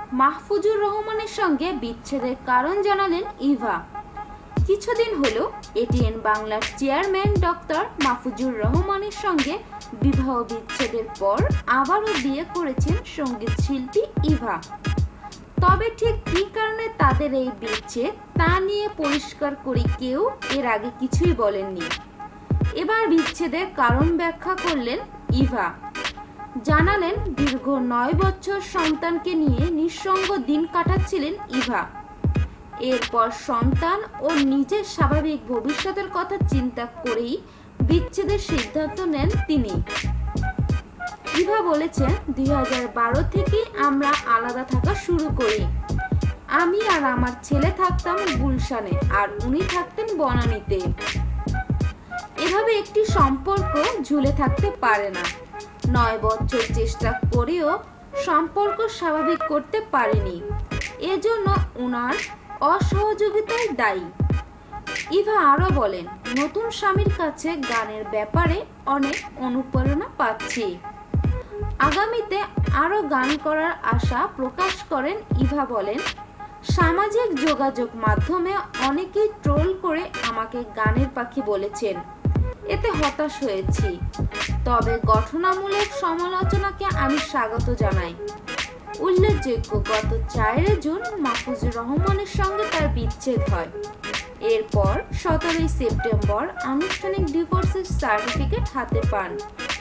মাহফুজুর রহমানের সঙ্গে বিচ্ছেদের কারণ জানালেন ইভা। কিছুদিন হলো এটিএন বাংলার চেয়ারম্যান ডক্টর মাহফুজুর রহমানের সঙ্গে বিবাহ বিচ্ছেদের পর আবারও বিয়ে করেছেন সঙ্গীত শিল্পী ইভা। তবে ঠিক কী কারণে তাদের এই বিচ্ছেদ তা নিয়ে পরিষ্কার করে কেউ এর আগে কিছুই বলেননি। এবার বিচ্ছেদের কারণ ব্যাখ্যা করলেন ইভা। জানালেন দীর্ঘ 9 বছর সন্তানকে নিয়ে নিঃসঙ্গ দিন কাটাচ্ছিলেন ইভা। এরপর সন্তান ও নিজের স্বাভাবিক ভবিষ্যতের কথা চিন্তা করেই বিচ্ছেদের সিদ্ধান্ত নেন তিনি। ইভা বলেছেন, 2012 থেকে আমরা আলাদা থাকা শুরু করি। আমি আর আমার ছেলে থাকতাম গুলশানে আর উনি থাকতেন বনানীতে। এভাবে একটি সম্পর্ক ঝুলে থাকতে পারে না। 9 বছর চেষ্টা করেও সম্পর্ক স্বাভাবিক করতে পারেনি, এজন্য ওনার অসহযোগিতাই দায়ী। ইভা আরও বলেন, নতুন স্বামীর কাছে গানের ব্যাপারে অনেক অনুপ্রেরণা পাচ্ছি। আগামীতে আরও গান করার আশা প্রকাশ করেন ইভা। বলেন, সামাজিক যোগাযোগ মাধ্যমে অনেকেই ট্রোল করে আমাকে গানের পাখি বলেছেন, এতে হতাশ হয়েছি। তবে গঠনমূলক সমালোচনাকে আমি স্বাগত জানাই। উল্লেখযোগ্য, গত 4 জুন মাহফুজুর রহমানের সঙ্গে তার বিচ্ছেদ হয়। এরপর 17 সেপ্টেম্বর আনুষ্ঠানিক ডিভোর্সের সার্টিফিকেট হাতে পান।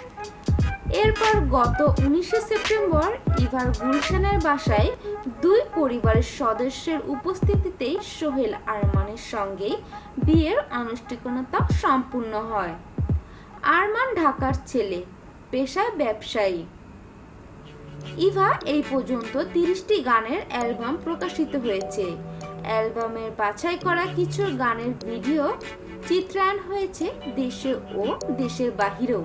এরপর গত 19 সেপ্টেম্বর ইভার গুলশানের বাসায় 2 পরিবারের সদস্যের উপস্থিতিতেই সোহেল আরমানের সঙ্গেই বিয়ের আনুষ্ঠানিকতা সম্পূর্ণ হয়। আরমান ঢাকার ছেলে, পেশায় ব্যবসায়ী। ইভা এই পর্যন্ত 30টি গানের অ্যালবাম প্রকাশিত হয়েছে। অ্যালবামের বাছাই করা কিছু গানের ভিডিও চিত্রায়ন হয়েছে দেশে ও দেশের বাহিরেও।